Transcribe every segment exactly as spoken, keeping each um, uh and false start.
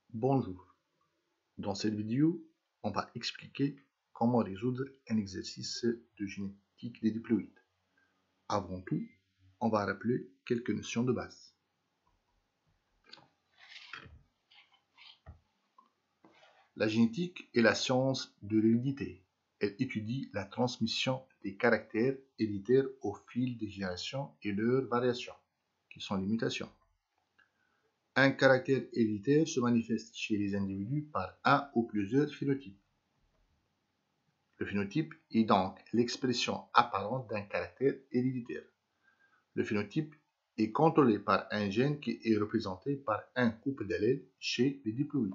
Bonjour, dans cette vidéo, on va expliquer comment résoudre un exercice de génétique des diploïdes. Avant tout, on va rappeler quelques notions de base. La génétique est la science de l'hérédité. Elle étudie la transmission des caractères héréditaires au fil des générations et leurs variations, qui sont les mutations. Un caractère héréditaire se manifeste chez les individus par un ou plusieurs phénotypes. Le phénotype est donc l'expression apparente d'un caractère héréditaire. Le phénotype est contrôlé par un gène qui est représenté par un couple d'allèles chez les diploïdes.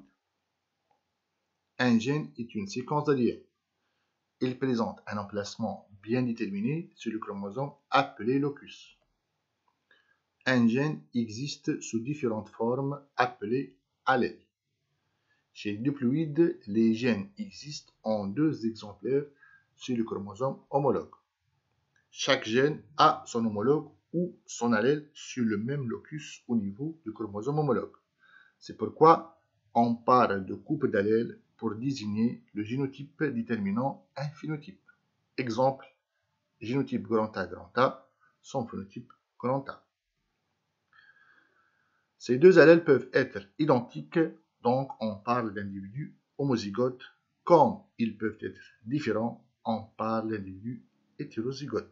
Un gène est une séquence d'A D N. Il présente un emplacement bien déterminé sur le chromosome appelé locus. Un gène existe sous différentes formes appelées allèles. Chez les diploïdes, les gènes existent en deux exemplaires sur le chromosome homologue. Chaque gène a son homologue ou son allèle sur le même locus au niveau du chromosome homologue. C'est pourquoi on parle de couple d'allèles pour désigner le génotype déterminant un phénotype. Exemple, génotype grand A grand A, son phénotype grand A. Ces deux allèles peuvent être identiques, donc on parle d'individus homozygotes, comme ils peuvent être différents, on parle d'individus hétérozygotes.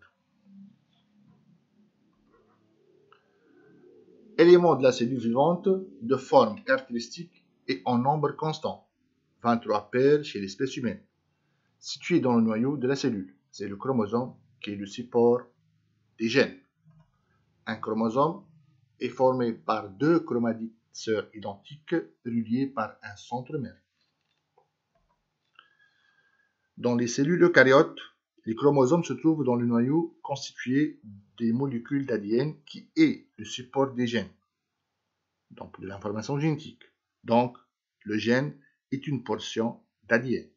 Éléments de la cellule vivante de forme caractéristique et en nombre constant, vingt-trois paires chez l'espèce humaine, situés dans le noyau de la cellule. C'est le chromosome qui est le support des gènes. Un chromosome est formé par deux chromatides sœurs identiques reliées par un centromère. Dans les cellules eucaryotes, les chromosomes se trouvent dans le noyau constitué des molécules d'A D N qui est le support des gènes, donc de l'information génétique. Donc, le gène est une portion d'A D N.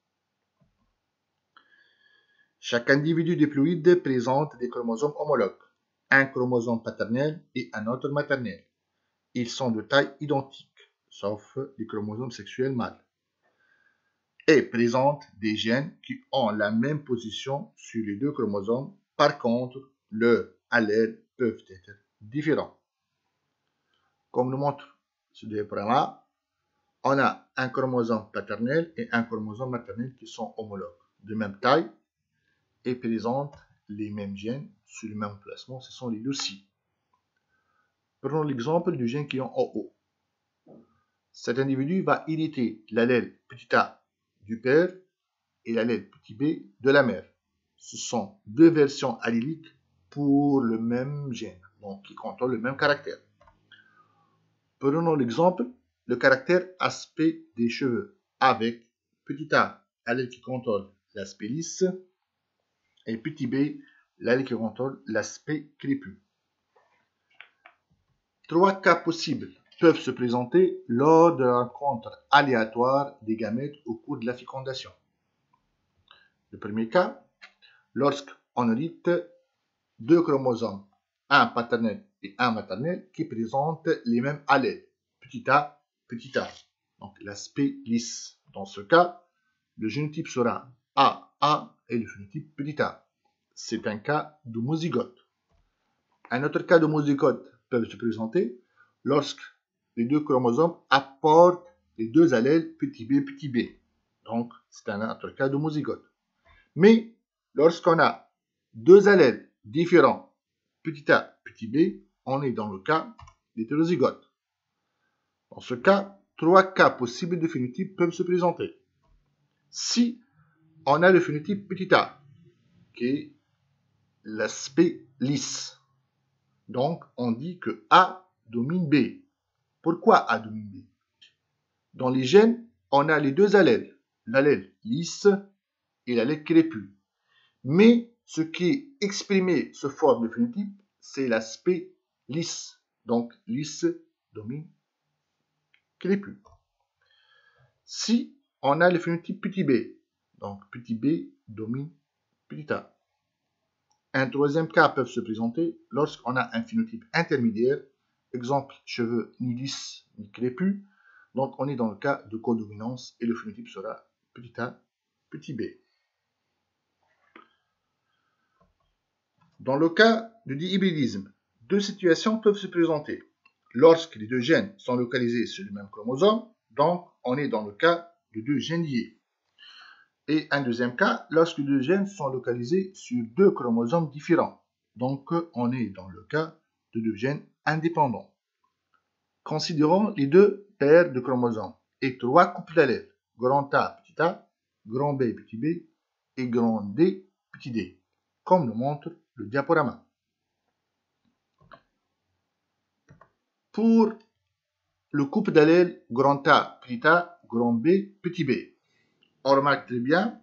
Chaque individu diploïde présente des chromosomes homologues, un chromosome paternel et un autre maternel. Ils sont de taille identique, sauf les chromosomes sexuels mâles, et présentent des gènes qui ont la même position sur les deux chromosomes. Par contre, leurs allèles peuvent être différents. Comme le montre ce diagramme, on a un chromosome paternel et un chromosome maternel qui sont homologues, de même taille, et présentent les mêmes gènes sur le même emplacement, ce sont les loci. Prenons l'exemple du gène qui est en haut. Cet individu va hériter l'allèle petit a du père et l'allèle petit b de la mère. Ce sont deux versions alléliques pour le même gène, donc qui contrôlent le même caractère. Prenons l'exemple, le caractère aspect des cheveux, avec petit a, allèle qui contrôle l'aspect lisse, et petit b, l'allèle qui contrôle l'aspect crépus. Trois cas possibles peuvent se présenter lors de la rencontre aléatoire des gamètes au cours de la fécondation. Le premier cas, lorsqu'on hérite deux chromosomes, un paternel et un maternel, qui présentent les mêmes allèles, petit a, petit a, donc l'aspect lisse. Dans ce cas, le génotype sera A A et le phénotype petit a. C'est un cas d'homozygote. Un autre cas d'homozygote peut se présenter lorsque les deux chromosomes apportent les deux allèles petit b, petit b. Donc, c'est un autre cas d'homozygote. Mais, lorsqu'on a deux allèles différents, petit a, petit b, on est dans le cas d'hétérozygote. Dans ce cas, trois cas possibles de phénotype peuvent se présenter. Si on a le phénotype petit a, qui est l'aspect lisse, donc on dit que A domine B. Pourquoi A domine B? Dans les gènes, on a les deux allèles, l'allèle lisse et l'allèle crépus. Mais ce qui est exprimé sous forme de phénotype, c'est l'aspect lisse. Donc lisse domine crépus. Si on a le phénotype petit b, donc petit b domine petit a. Un troisième cas peut se présenter lorsqu'on a un phénotype intermédiaire, exemple cheveux ni lisses ni crépus. Donc, on est dans le cas de codominance et le phénotype sera petit a, petit b. Dans le cas de dihybridisme, deux situations peuvent se présenter. Lorsque les deux gènes sont localisés sur le même chromosome, donc on est dans le cas de deux gènes liés. Et un deuxième cas, lorsque deux gènes sont localisés sur deux chromosomes différents. Donc on est dans le cas de deux gènes indépendants. Considérons les deux paires de chromosomes et trois couples d'allèles, grand A, petit a, grand B, petit b et grand D, petit d, comme le montre le diaporama. Pour le couple d'allèles grand A, petit a, grand B, petit b, on remarque très bien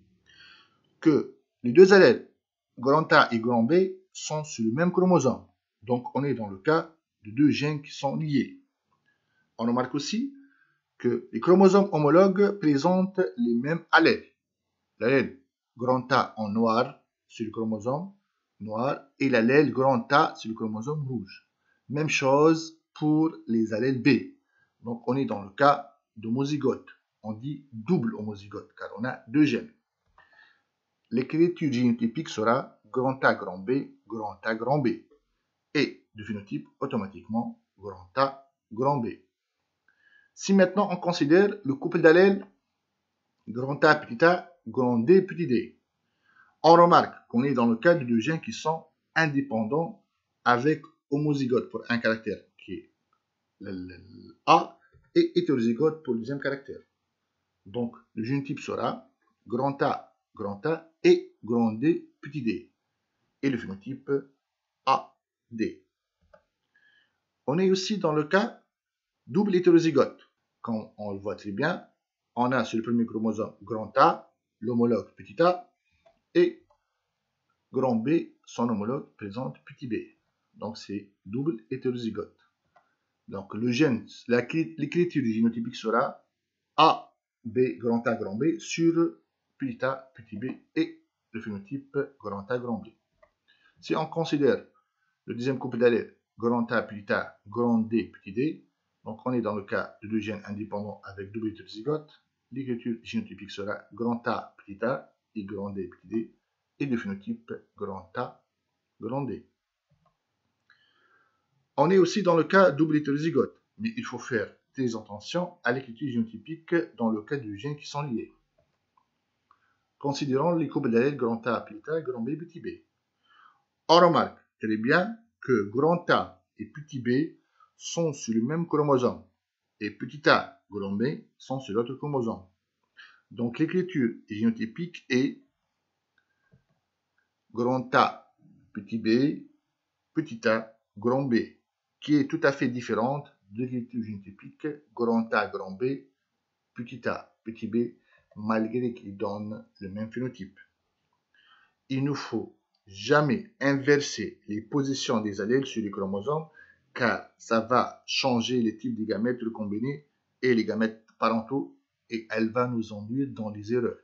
que les deux allèles grand A et grand B sont sur le même chromosome. Donc on est dans le cas de deux gènes qui sont liés. On remarque aussi que les chromosomes homologues présentent les mêmes allèles. L'allèle grand A en noir sur le chromosome noir et l'allèle grand A sur le chromosome rouge. Même chose pour les allèles B. Donc on est dans le cas d'homozygote. On dit double homozygote car on a deux gènes. L'écriture génotypique sera grand A, grand B, grand A, grand B. Et le phénotype automatiquement grand A, grand B. Si maintenant on considère le couple d'allèles grand A, petit a, grand D, petit d, on remarque qu'on est dans le cas de deux gènes qui sont indépendants avec homozygote pour un caractère qui est le, le, le A et hétérozygote pour le deuxième caractère. Donc le génotype sera grand A, grand A et grand D, petit d. Et le phénotype A D. On est aussi dans le cas double hétérozygote. Comme on le voit très bien, on a sur le premier chromosome grand A, l'homologue petit a, et grand B, son homologue présente petit b. Donc c'est double hétérozygote. Donc le gène, l'écriture du génotypique sera A, B, grand A, grand B sur petit a, petit b et le phénotype grand A, grand B. Si on considère le deuxième couple d'allèles grand A, petit a, grand D, petit d, donc on est dans le cas de deux gènes indépendants avec double hétérozygote, l'écriture génotypique sera grand A, petit a et grand D, petit d, et le phénotype grand A, grand D. On est aussi dans le cas double hétérozygote, mais il faut faire très attention à l'écriture génotypique dans le cas de gènes qui sont liés. Considérons les couples d'allèles grand A, petit a, grand B, petit b. On remarque très bien que grand A et petit b sont sur le même chromosome et petit a, grand B sont sur l'autre chromosome. Donc l'écriture génotypique est grand A, petit b, petit a, grand B, qui est tout à fait différente de l'écriture génotypique grand A, grand B, petit a, petit b, malgré qu'ils donnent le même phénotype. Il ne faut jamais inverser les positions des allèles sur les chromosomes car ça va changer les types de gamètes recombinés et les gamètes parentaux et elle va nous induire dans les erreurs.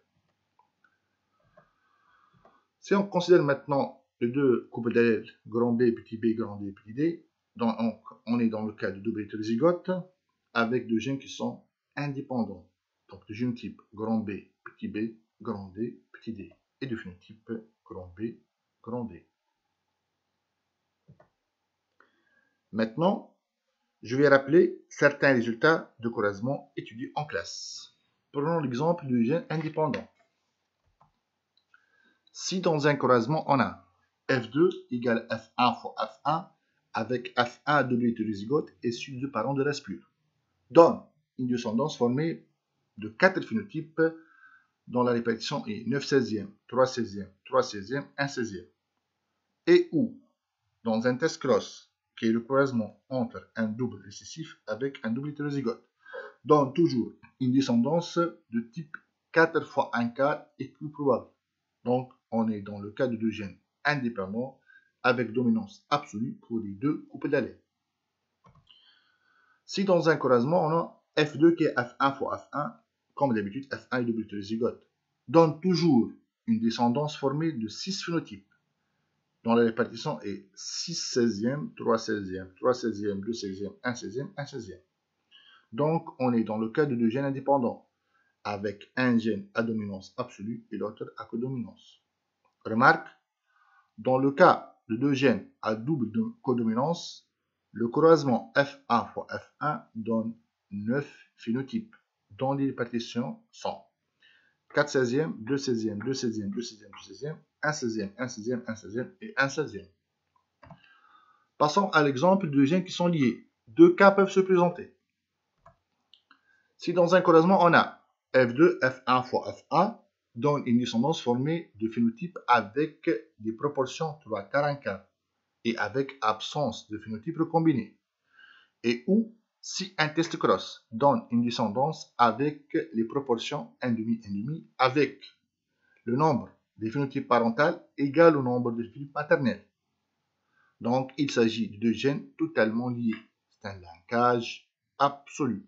Si on considère maintenant les deux couples d'allèles grand B, petit b, grand D, petit d, donc on est dans le cas de double hétérozygote avec deux gènes qui sont indépendants. Donc le génotype grand B, petit b, grand D, petit d et du phénotype grand B, grand D. Maintenant, je vais rappeler certains résultats de croisement étudiés en classe. Prenons l'exemple du gène indépendant. Si dans un croisement, on a F deux égale F un fois F un avec F un double hétérozygote et sur deux parents de race pure, donne une descendance formée de quatre phénotypes dont la répartition est neuf seizième, trois seizième, trois seizième, un seizième. Et où, dans un test cross, qui est le croisement entre un double récessif avec un double hétérozygote, donne toujours une descendance de type quatre fois un quart et plus probable. Donc, on est dans le cas de deux gènes indépendants avec dominance absolue pour les deux couples d'allèles. Si dans un croisement, on a F deux qui est F un fois F un, comme d'habitude, F un est double hétérozygote, donne toujours une descendance formée de six phénotypes, dont la répartition est six seizième, trois seizième, trois seizième, deux seizième, un seizième, un seizième. Donc, on est dans le cas de deux gènes indépendants, avec un gène à dominance absolue et l'autre à codominance. Remarque, dans le cas de deux gènes à double codominance, le croisement F un fois F un donne neuf phénotypes, dont les répartitions sont quatre seizièmes, deux seizièmes, deux seizièmes, deux seizièmes, deux seizièmes, un seizième, un seizième, un seizième et un seizième. Passons à l'exemple de deux gènes qui sont liés. Deux cas peuvent se présenter. Si dans un croisement on a F deux, F un fois F un, donne une descendance formée de phénotypes avec des proportions trois quarts, un quart et avec absence de phénotypes recombinés. Et ou si un test cross donne une descendance avec les proportions un demi, un demi, avec le nombre des phénotypes parentaux égal au nombre de phénotypes maternels. Donc, il s'agit de deux gènes totalement liés. C'est un linkage absolu.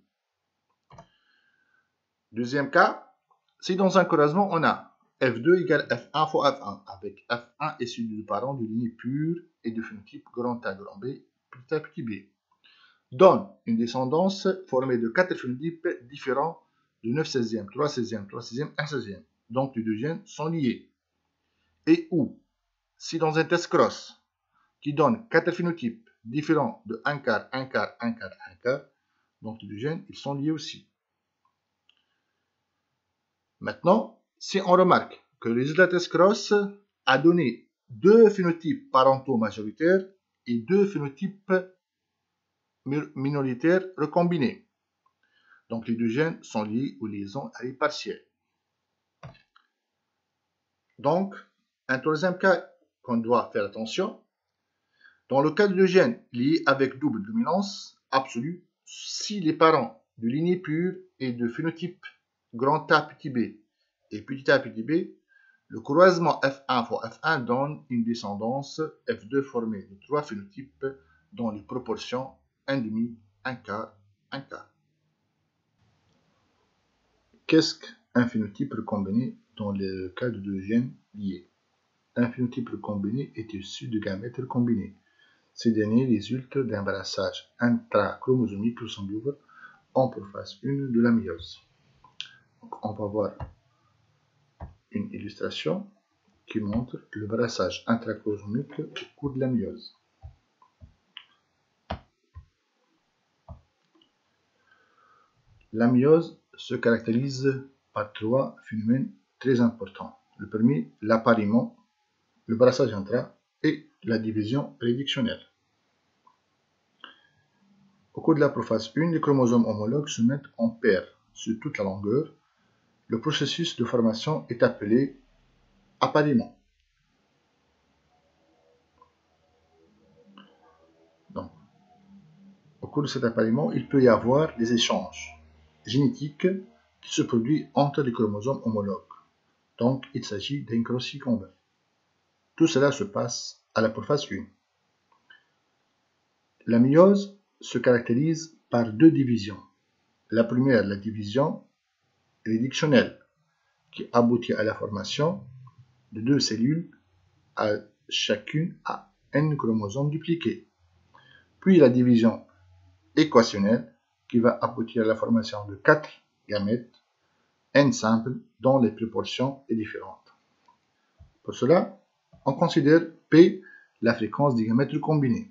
Deuxième cas, si dans un croisement, on a F deux égale F un fois F un, avec F un issu du parent de lignée pure et de phénotype grand A, grand B, petit A, petit B, donne une descendance formée de quatre phénotypes différents de neuf seizièmes, trois seizièmes, trois seizièmes, un seizième. Donc, les deux gènes sont liés. Et ou, si dans un test cross, qui donne quatre phénotypes différents de un quart, un quart, un quart, un quart, donc les deux gènes, ils sont liés aussi. Maintenant, si on remarque que le résultat test cross a donné deux phénotypes parentaux majoritaires et deux phénotypes minoritaires recombinés, donc les deux gènes sont liés aux liaisons à partielles. Donc, un troisième cas qu'on doit faire attention, dans le cas de deux gènes liés avec double dominance absolue, si les parents de lignée pure et de phénotype grand A petit b et petit a petit b, le croisement F un fois F un donne une descendance F deux formée de trois phénotypes dont les proportions un demi, un quart, un quart. Qu'est-ce qu'un phénotype recombiné dans le cas de deux gènes liés? Un phénotype recombiné est issu de gamètes recombinés. Ces derniers résultent d'un brassage intrachromosomique en prophase un de la méiose. Donc, on va voir une illustration qui montre le brassage intrachromosomique au cours de la méiose. La méiose se caractérise par trois phénomènes très importants. Le premier, l'appariement, le brassage intra et la division réductionnelle. Au cours de la prophase un, les chromosomes homologues se mettent en paire sur toute la longueur. Le processus de formation est appelé appariement. Donc, au cours de cet appariement, il peut y avoir des échanges génétiques qui se produisent entre les chromosomes homologues. Donc, il s'agit d'un cross convert. Tout cela se passe à la prophase un. La méiose se caractérise par deux divisions. La première, la division réductionnelle, qui aboutit à la formation de deux cellules, à chacune à n chromosomes dupliqués. Puis la division équationnelle, qui va aboutir à la formation de quatre gamètes, n simples, dont les proportions sont différentes. Pour cela, on considère P la fréquence des gamètes recombinés.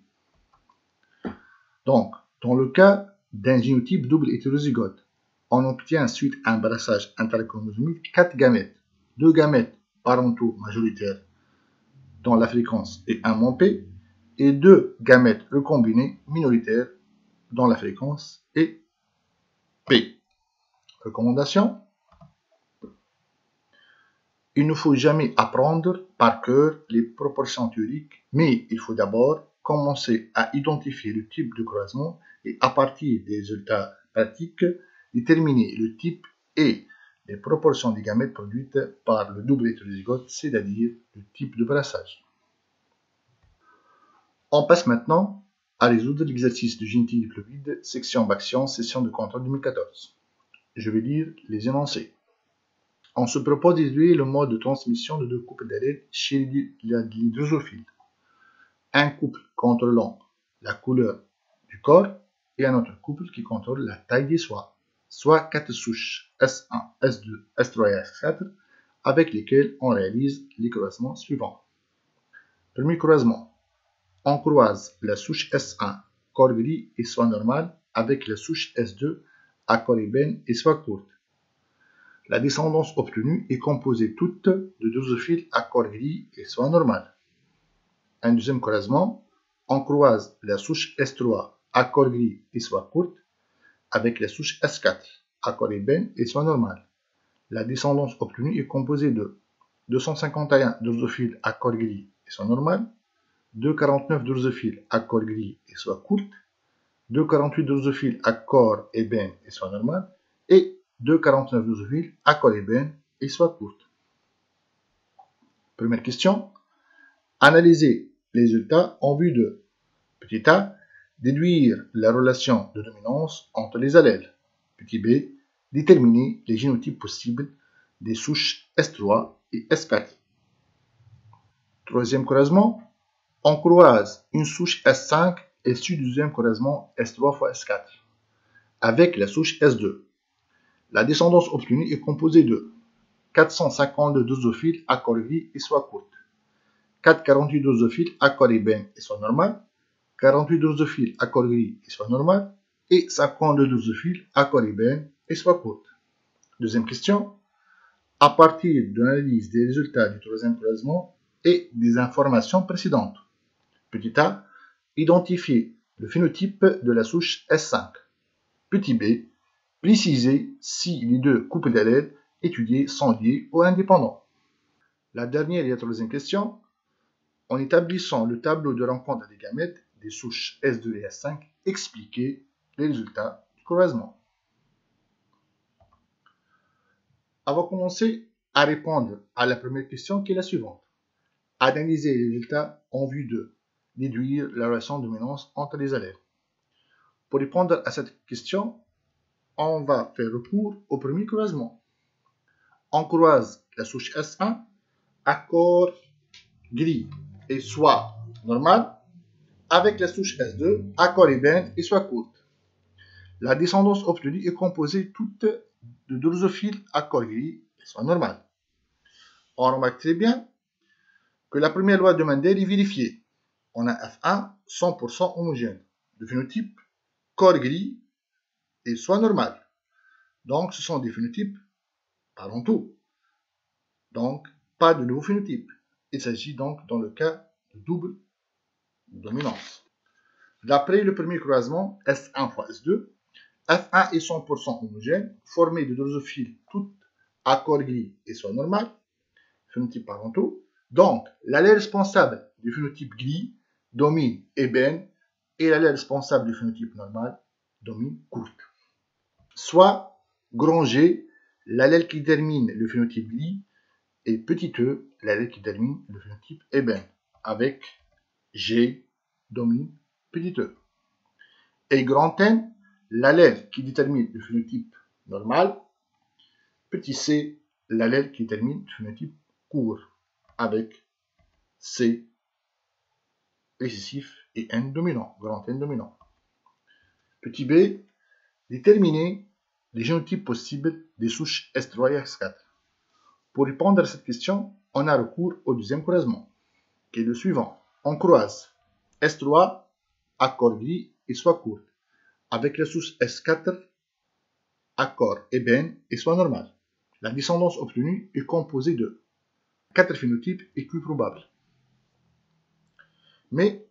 Donc, dans le cas d'un génotype double hétérozygote, on obtient suite à un brassage intrachromosomique quatre gamètes, deux gamètes parentaux majoritaires dont la fréquence est un moins P et deux gamètes recombinés minoritaires dont la fréquence est P. Recommandation: il ne faut jamais apprendre par cœur les proportions théoriques, mais il faut d'abord commencer à identifier le type de croisement et à partir des résultats pratiques, déterminer le type et les proportions des gamètes produites par le double hétérozygote, c'est-à-dire le type de brassage. On passe maintenant à résoudre l'exercice de génétique diplopide, section Bacchian, session de contrôle deux mille quatorze. Je vais lire les énoncés. On se propose d'évaluer le mode de transmission de deux couples d'allèles chez les drosophiles. Un couple contrôlant la couleur du corps et un autre couple qui contrôle la taille des soies, soit quatre souches S un, S deux, S trois et S quatre, avec lesquelles on réalise les croisements suivants. Premier croisement, on croise la souche S un, corps gris et soie normale, avec la souche S deux, à corps ébène et soie courte. La descendance obtenue est composée toute de drosophiles à corps gris et soie normale. Un deuxième croisement, on croise la souche S trois, à corps gris et soie courte, avec la souche S quatre, à corps ébène et soie normale. La descendance obtenue est composée de deux cent cinquante et un drosophiles à corps gris et soie normale, deux cent quarante-neuf drosophiles à corps gris et soie courte, deux cent quarante-huit drosophiles à corps ébène et soie normale, et deux cent quarante-neuf drosophiles à corps ébène et soie courte. Première question. Analyser les résultats en vue de petit a. Déduire la relation de dominance entre les allèles. Petit b. Déterminer les génotypes possibles des souches S trois et S quatre. Troisième croisement. On croise une souche S cinq issue du deuxième croisement S trois fois S quatre avec la souche S deux. La descendance obtenue est composée de quatre cent cinquante-deux drosophiles à corps gris et soie courte, quatre cent quarante-huit drosophiles à corps ébène et soie normale, quarante-huit drosophiles à corps gris et soie normale, et cinquante-deux drosophiles à corps ébène et soie courte. Deuxième question. À partir de l'analyse des résultats du troisième croisement et des informations précédentes. Petit a. Identifier le phénotype de la souche S cinq. Petit b. Préciser si les deux couples d'allèles étudiés sont liés ou indépendants. La dernière et la troisième question. En établissant le tableau de rencontre des gamètes des souches S deux et S cinq, expliquez les résultats du croisement. On va commencer à répondre à la première question qui est la suivante. Analyser les résultats en vue de déduire la relation de dominance entre les allèles. Pour répondre à cette question, on va faire recours au premier croisement. On croise la souche S un à corps gris et soie normale avec la souche S deux à corps ébène et soie courte. La descendance obtenue est composée toute de drosophiles à corps gris et soie normale. On remarque très bien que la première loi de Mendel est vérifiée. On a F un cent pour cent homogène, de phénotype corps gris et soie normale. Donc, ce sont des phénotypes parentaux. Donc, pas de nouveau phénotype. Il s'agit donc dans le cas de double dominance. D'après le premier croisement, S un fois S deux, F un est cent pour cent homogène, formé de drosophiles toutes à corps gris et soie normale, phénotypes parentaux. Donc, l'allèle responsable du phénotype gris domine ébène et l'allèle responsable du phénotype normal domine courte. Soit grand G, l'allèle qui détermine le phénotype gris, et petit e, l'allèle qui détermine le phénotype ébène, avec G domine petit e. Et grand N, l'allèle qui détermine le phénotype normal, petit c, l'allèle qui détermine le phénotype court, avec C récessif et N dominant, grand N dominant. Petit b, déterminer les génotypes possibles des souches S trois et S quatre. Pour répondre à cette question, on a recours au deuxième croisement, qui est le suivant. On croise S trois à corps gris et soie courte, avec la souche S quatre à corps ébène et soie normale. La descendance obtenue est composée de quatre phénotypes et plus probables. Mais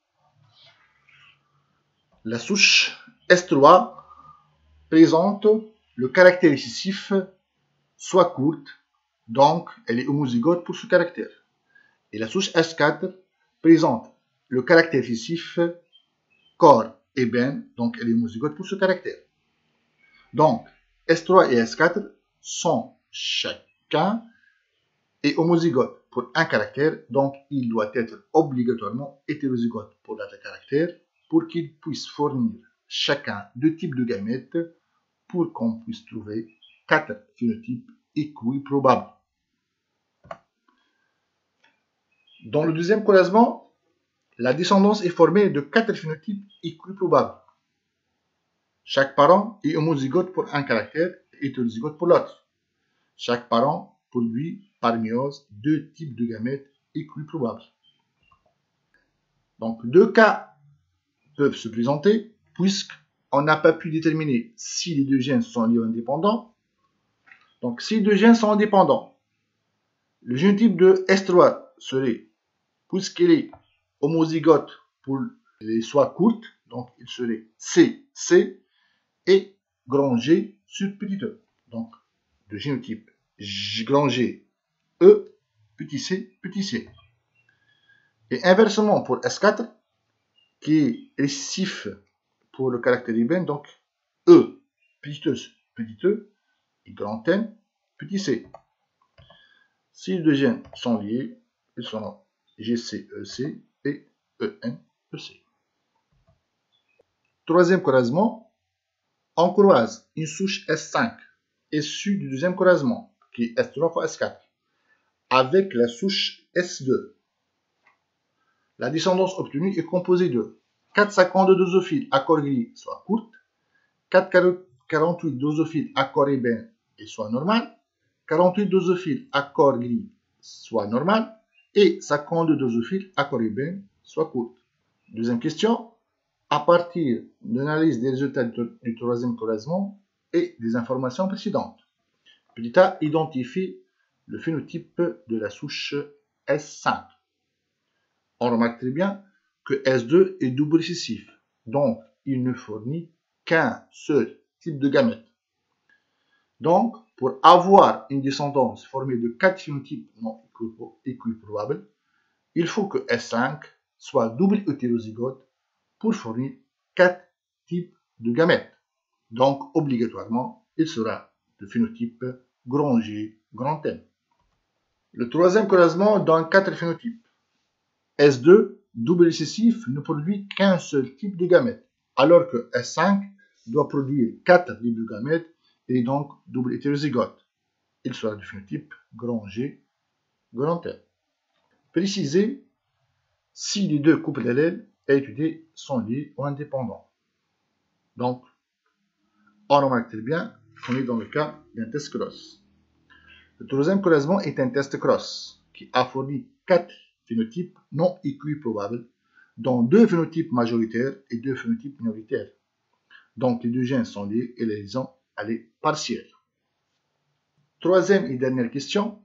la souche S trois présente le caractère récessif soit courte, donc elle est homozygote pour ce caractère. Et la souche S quatre présente le caractère récessif corps ébène, donc elle est homozygote pour ce caractère. Donc S trois et S quatre sont chacun et homozygote pour un caractère, donc il doit être obligatoirement hétérozygote pour l'autre caractère pour qu'il puisse fournir chacun deux types de gamètes pour qu'on puisse trouver quatre phénotypes équiprobables. Dans le deuxième croisement, la descendance est formée de quatre phénotypes équiprobables. Chaque parent est homozygote pour un caractère et hétérozygote pour l'autre. Chaque parent produit par méiose deux types de gamètes équiprobables. Donc, deux cas peuvent se présenter puisqu'on n'a pas pu déterminer si les deux gènes sont liés ou indépendants. Donc, si les deux gènes sont indépendants, le génotype de S trois serait, puisqu'il est homozygote pour les soies courtes, donc il serait C, C, et grand G sur petit e. Donc, le génotype grand G, E, petit c, petit c. Et inversement pour S quatre, qui est récessif pour le caractère ibn, donc E, petit e, petit e, et grand N, petit c. Si les deux gènes sont liés, ils seront G C E C et E N E C. Troisième croisement, on croise une souche S cinq issue du deuxième croisement, qui est S trois fois S quatre, avec la souche S deux. La descendance obtenue est composée de quatre cent cinquante-deux drosophiles à corps gris, soit courte, quatre cent quarante-huit drosophiles à corps ébène et soit normal, quarante-huit drosophiles à corps gris, soit normal, et cinquante-deux drosophiles à corps ébène, soit courte. Deuxième question, à partir de l'analyse des résultats du troisième croisement et des informations précédentes. Petit a identifie le phénotype de la souche S cinq. On remarque très bien que S deux est double récessif, donc il ne fournit qu'un seul type de gamète. Donc, pour avoir une descendance formée de quatre phénotypes non équiprobables, il faut que S cinq soit double hétérozygote pour fournir quatre types de gamètes. Donc, obligatoirement, il sera de phénotype grand G, grand N. Le troisième croisement donne quatre phénotypes. S deux, double récessif, ne produit qu'un seul type de gamète, alors que S cinq doit produire quatre types de gamètes et donc double hétérozygote. Il sera du phénotype grand G, grand N. Préciser si les deux couples d'allèles à étudier sont liés ou indépendants. Donc, on remarque très bien qu'on est dans le cas d'un test cross. Le troisième croisement est un test cross qui a fourni quatre phénotypes non équiprobables, dont deux phénotypes majoritaires et deux phénotypes minoritaires. Donc les deux gènes sont liés et les liaisons elle est partielle. Troisième et dernière question.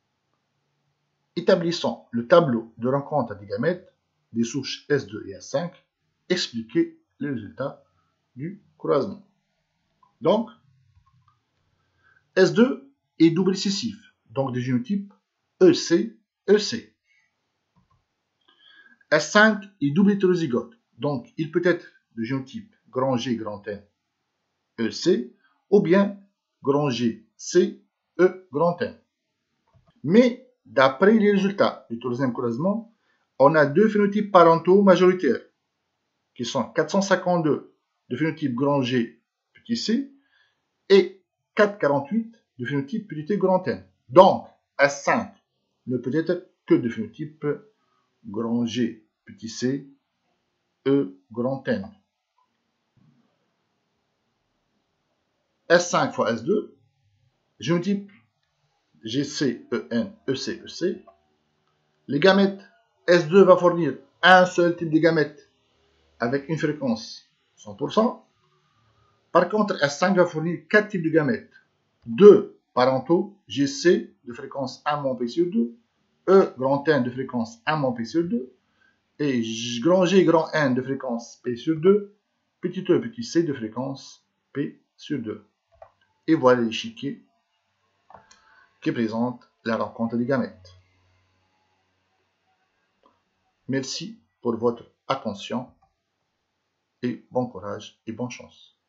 Établissons le tableau de rencontre des gamètes des souches S deux et S cinq. Expliquez les résultats du croisement. Donc, S deux est double récessif, donc des génotypes E C, E C. S cinq est double hétérozygote, donc il peut être de génotype grand G, grand N, E C, ou bien grand G, C, E, grand N. Mais, d'après les résultats du troisième croisement, on a deux phénotypes parentaux majoritaires, qui sont quatre cent cinquante-deux de phénotype grand G, petit c, et quatre cent quarante-huit de phénotype petit t, grand N. Donc, S cinq ne peut être que de phénotype grand G, petit c, E, grand N. S cinq fois S deux, génotype G C, E N, E C, E C. Les gamètes, S deux va fournir un seul type de gamètes avec une fréquence cent pour cent. Par contre, S cinq va fournir quatre types de gamètes. deux parentaux, G C de fréquence un moins P sur deux, E grand N de fréquence un moins P sur deux, et grand G grand N de fréquence P sur deux, petit e petit c de fréquence P sur deux. Et voilà l'échiquier qui présente la rencontre des gamètes. Merci pour votre attention et bon courage et bonne chance.